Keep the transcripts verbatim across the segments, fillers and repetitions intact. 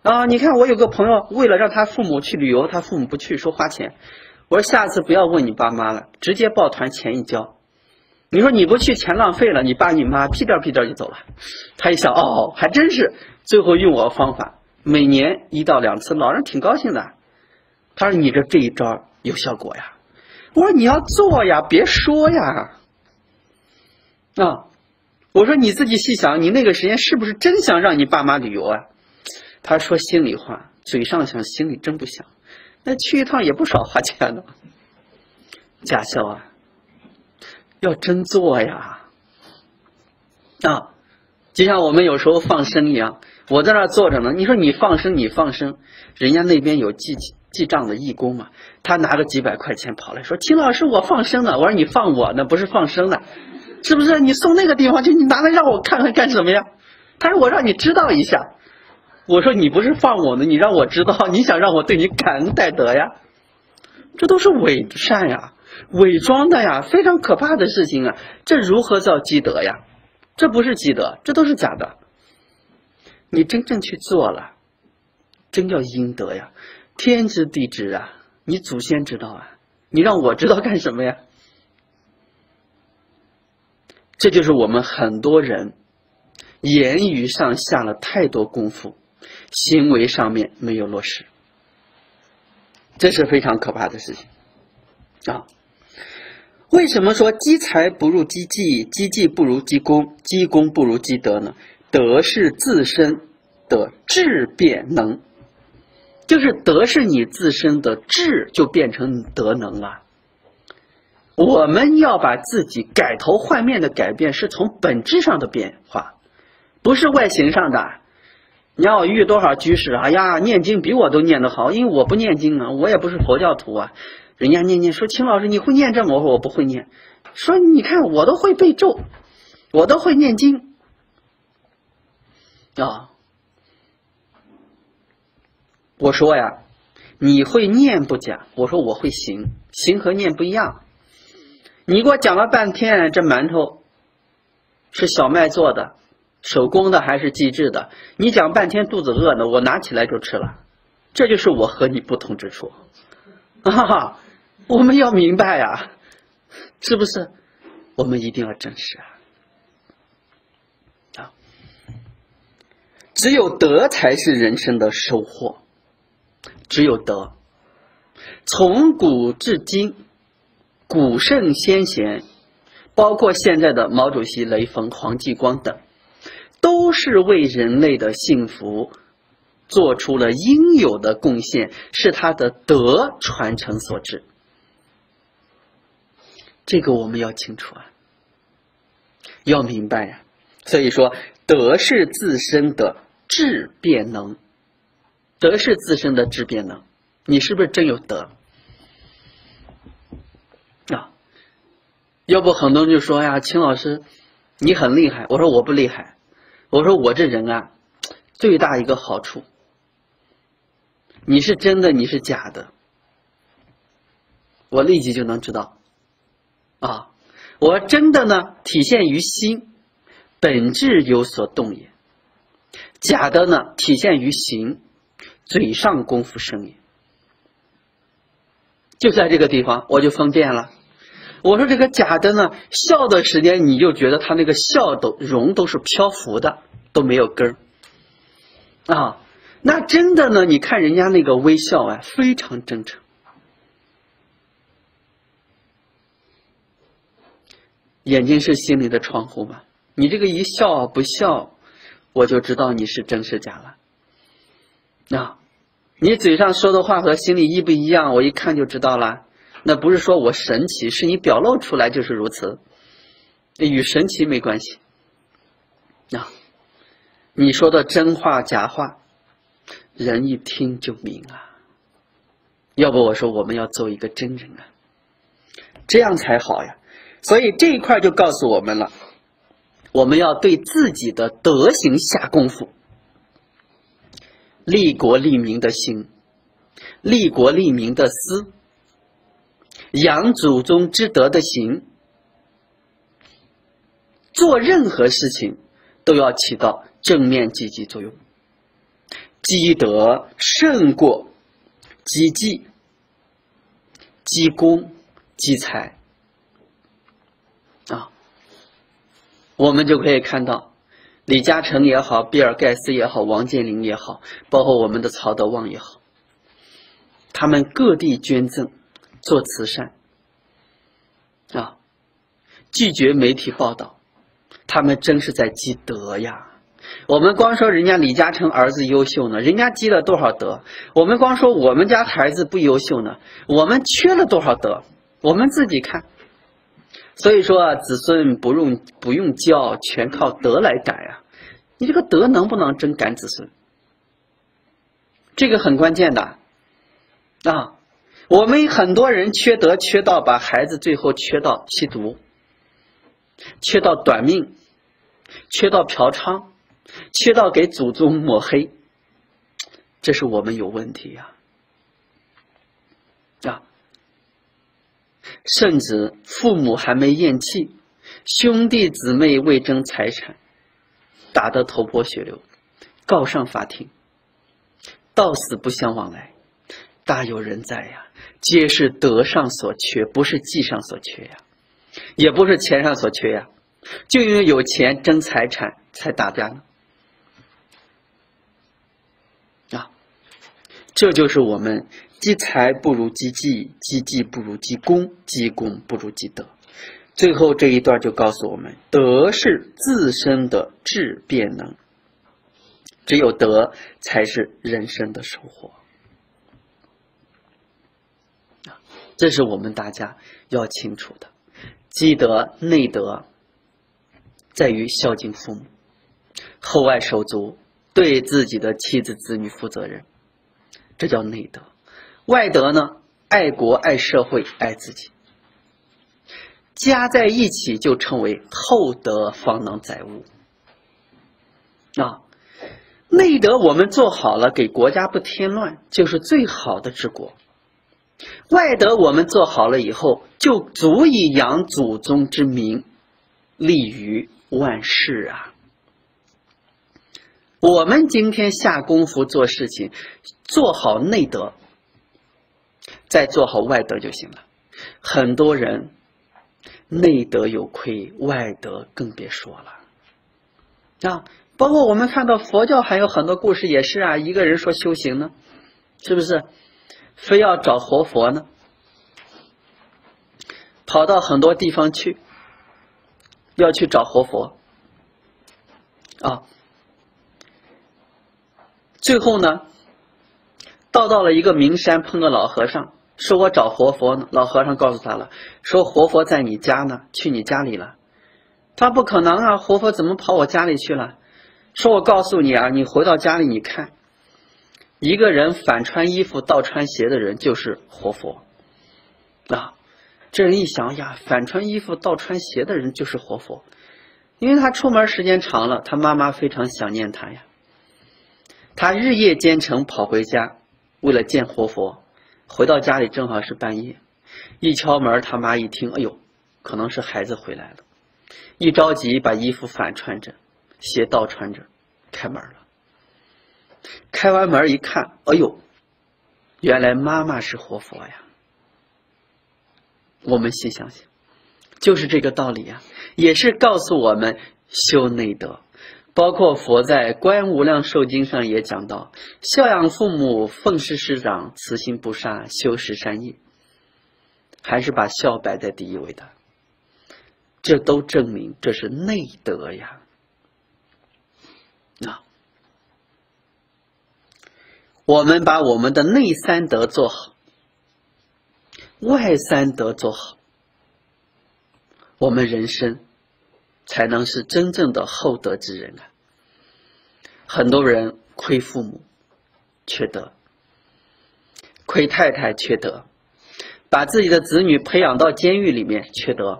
啊，你看我有个朋友，为了让他父母去旅游，他父母不去，说花钱。我说下次不要问你爸妈了，直接抱团钱一交。你说你不去，钱浪费了，你爸你妈屁颠屁颠就走了。他一想，哦，还真是，最后用我方法，每年一到两次，老人挺高兴的。他说你这这一招有效果呀。我说你要做呀，别说呀。啊，我说你自己细想，你那个时间是不是真想让你爸妈旅游啊？他说心里话，嘴上想，心里真不想。那去一趟也不少花钱呢。驾校啊，要真做呀。啊，就像我们有时候放生一样，我在那儿坐着呢，你说你放生你放生，人家那边有记记账的义工嘛，他拿个几百块钱跑来说，秦老师我放生的，我说你放我呢，不是放生的，是不是？你送那个地方去，你拿来让我看看干什么呀？他说我让你知道一下。我说你不是放我呢，你让我知道，你想让我对你感恩戴德呀？这都是伪善呀，伪装的呀，非常可怕的事情啊！这如何叫积德呀？这不是积德，这都是假的。你真正去做了，真叫阴德呀！天知地知啊，你祖先知道啊，你让我知道干什么呀？这就是我们很多人言语上下了太多功夫，行为上面没有落实，这是非常可怕的事情啊！为什么说积财不如积技，积技不如积功，积功不如积德呢？德是自身的质变能，就是德是你自身的质，就变成德能了。我们要把自己改头换面的改变，是从本质上的变化，不是外形上的。你要遇多少居士，哎呀，念经比我都念得好，因为我不念经啊，我也不是佛教徒啊。人家念念说，秦老师你会念这么？我说我不会念。说你看我都会背咒，我都会念经啊。我说呀，你会念不假，我说我会行，行和念不一样。你给我讲了半天，这馒头是小麦做的，手工的还是机制的？你讲半天肚子饿呢，我拿起来就吃了，这就是我和你不同之处啊！我们要明白呀，是不是？我们一定要正视啊！啊，只有德才是人生的收获，只有德。从古至今，古圣先贤，包括现在的毛主席、雷锋、黄继光等，都是为人类的幸福做出了应有的贡献，是他的德传承所致。这个我们要清楚啊，要明白呀、啊。所以说，德是自身的质变能，德是自身的质变能。你是不是真有德啊？要不很多人就说呀，秦老师，你很厉害。我说我不厉害，我说我这人啊，最大一个好处，你是真的，你是假的，我立即就能知道。啊，我真的呢，体现于心，本质有所动也；假的呢，体现于行，嘴上功夫生也。就在这个地方，我就分辨了。我说这个假的呢，笑的时间你就觉得他那个笑都容都是漂浮的，都没有根儿啊。那真的呢，你看人家那个微笑啊，非常真诚。眼睛是心里的窗户嘛，你这个一笑不笑，我就知道你是真是假了。啊，你嘴上说的话和心里一不一样，我一看就知道了。那不是说我神奇，是你表露出来就是如此，与神奇没关系。啊，你说的真话假话，人一听就明啊。要不我说我们要做一个真人啊，这样才好呀。所以这一块就告诉我们了，我们要对自己的德行下功夫，利国利民的心，利国利民的思，扬祖宗之德的行，做任何事情都要起到正面积极作用。 积德胜过积技、积功、积财啊。我们就可以看到，李嘉诚也好，比尔盖茨也好，王健林也好，包括我们的曹德旺也好，他们各地捐赠，做慈善啊，拒绝媒体报道，他们真是在积德呀。我们光说人家李嘉诚儿子优秀呢，人家积了多少德？我们光说我们家孩子不优秀呢，我们缺了多少德？我们自己看。所以说啊，子孙不用不用教，全靠德来改啊。你这个德能不能真赶子孙？这个很关键的啊。我们很多人缺德，缺到把孩子最后缺到吸毒，缺到短命，缺到嫖娼，缺到给祖宗抹黑，这是我们有问题呀！啊，甚至父母还没咽气，兄弟姊妹为争财产，打得头破血流，告上法庭，到死不相往来，大有人在呀！皆是德上所缺，不是技上所缺呀，也不是钱上所缺呀，就因为有钱争财产才打架呢。啊，这就是我们积财不如积技，积技不如积功，积功不如积德。最后这一段就告诉我们，德是自身的质变能，只有德才是人生的收获。这是我们大家要清楚的。积德内德在于孝敬父母，厚爱手足，对自己的妻子子女负责任，这叫内德。外德呢，爱国爱社会爱自己，加在一起就称为厚德方能载物啊。内德我们做好了，给国家不添乱，就是最好的治国。外德我们做好了以后，就足以养祖宗之名，利于万世啊。我们今天下功夫做事情，做好内德，再做好外德就行了。很多人内德有亏，外德更别说了啊。包括我们看到佛教还有很多故事也是啊，一个人说修行呢，是不是非要找活佛呢？跑到很多地方去，要去找活佛啊。最后呢，到到了一个名山，碰个老和尚，说我找活佛呢。老和尚告诉他了，说活佛在你家呢，去你家里了。他不可能啊，活佛怎么跑我家里去了？说我告诉你啊，你回到家里你看，一个人反穿衣服倒穿鞋的人就是活佛啊。这人一想呀，反穿衣服倒穿鞋的人就是活佛，因为他出门时间长了，他妈妈非常想念他呀。他日夜兼程跑回家，为了见活佛。回到家里正好是半夜，一敲门，他妈一听，哎呦，可能是孩子回来了，一着急把衣服反穿着，鞋倒穿着，开门了。开完门一看，哎呦，原来妈妈是活佛呀。我们细想想，就是这个道理呀，也是告诉我们修内德。包括佛在《观无量寿经》上也讲到，孝养父母，奉事师长，慈心不杀，修十善业，还是把孝摆在第一位的。这都证明这是内德呀。啊，我们把我们的内三德做好，外三德做好，我们人生才能是真正的厚德之人啊！很多人亏父母，缺德；亏太太，缺德；把自己的子女培养到监狱里面，缺德。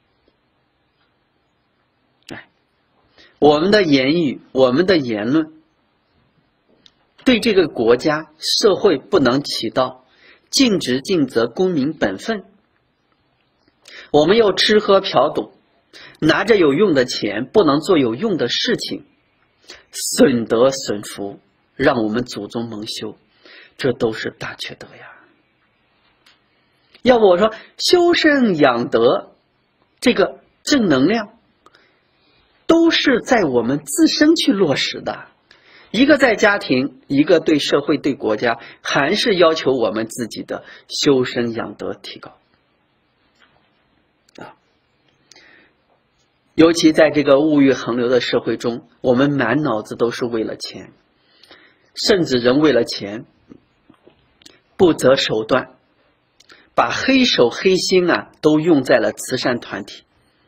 哎，我们的言语，我们的言论，对这个国家、社会不能起到尽职尽责、公民本分。我们又吃喝嫖赌，拿着有用的钱，不能做有用的事情，损德损福， 让我们祖宗蒙羞，这都是大缺德呀。要不我说修身养德，这个正能量都是在我们自身去落实的，一个在家庭，一个对社会对国家，还是要求我们自己的修身养德提高啊。尤其在这个物欲横流的社会中，我们满脑子都是为了钱，甚至人为了钱不择手段，把黑手黑心啊都用在了慈善团体，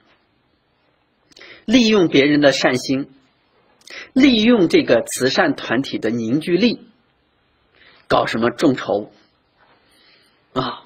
利用别人的善心，利用这个慈善团体的凝聚力，搞什么众筹啊，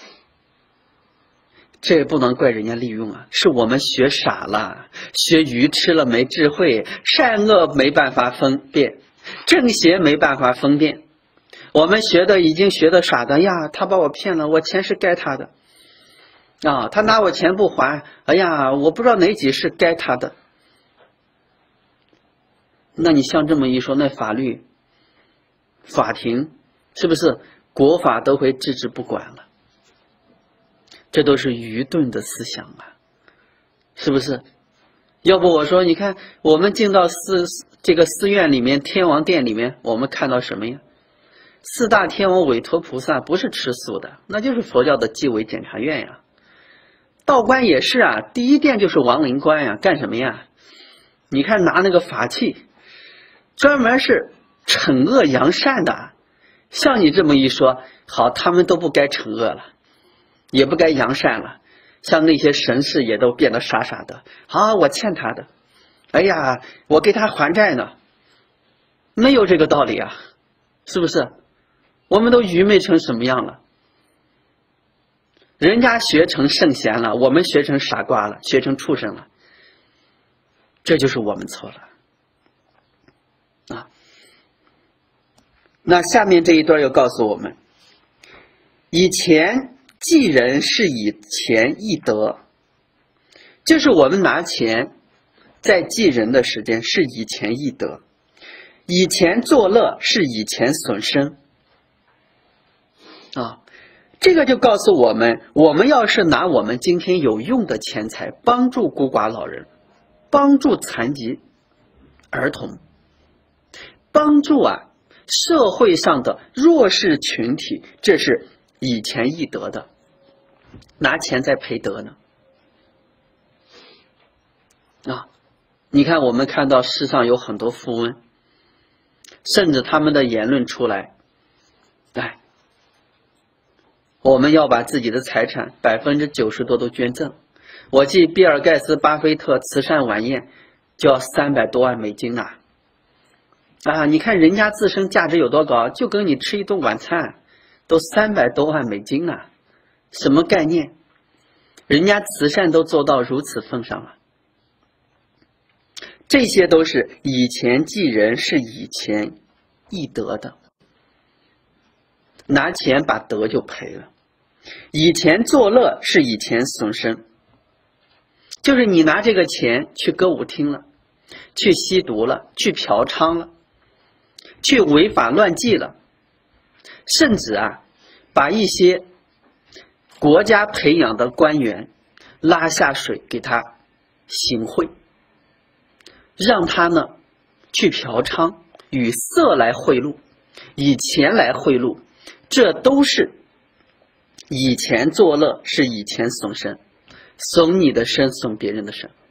这也不能怪人家利用啊，是我们学傻了，学愚痴了，没智慧，善恶没办法分辨，正邪没办法分辨。我们学的已经学的傻的呀，他把我骗了，我钱是该他的啊，他拿我钱不还，哎呀，我不知道哪几是该他的。那你像这么一说，那法律法庭是不是国法都会置之不管了？这都是愚钝的思想啊，是不是？要不我说，你看我们进到寺这个寺院里面，天王殿里面，我们看到什么呀？四大天王委托菩萨不是吃素的，那就是佛教的纪委检察院呀。道观也是啊，第一殿就是王灵官呀，干什么呀？你看拿那个法器，专门是惩恶扬善的。像你这么一说，好，他们都不该惩恶了，也不该扬善了。像那些神士也都变得傻傻的。好，我欠他的，哎呀，我给他还债呢，没有这个道理啊，是不是？我们都愚昧成什么样了？人家学成圣贤了，我们学成傻瓜了，学成畜生了，这就是我们错了啊。那下面这一段又告诉我们，以前济人是以钱易德，就是我们拿钱在济人的时间是以钱易德，以钱作乐是以钱损身啊。这个就告诉我们，我们要是拿我们今天有用的钱财帮助孤寡老人，帮助残疾儿童，帮助啊社会上的弱势群体，这是以钱易德的。拿钱在赔德呢啊！你看我们看到世上有很多富翁，甚至他们的言论出来，哎，我们要把自己的财产百分之九十多都捐赠。我记比尔盖茨、巴菲特慈善晚宴就要三百多万美金呐！啊，你看人家自身价值有多高，就跟你吃一顿晚餐都三百多万美金呐，什么概念？人家慈善都做到如此份上了。这些都是以钱济人，是以钱易德的，拿钱把德就赔了。以钱作乐是以钱损身，就是你拿这个钱去歌舞厅了，去吸毒了，去嫖娼了，去违法乱纪了，甚至啊把一些国家培养的官员拉下水给他行贿，让他呢去嫖娼，以色来贿赂，以钱来贿赂，这都是以钱作乐，是以钱损身，损你的身，损别人的身。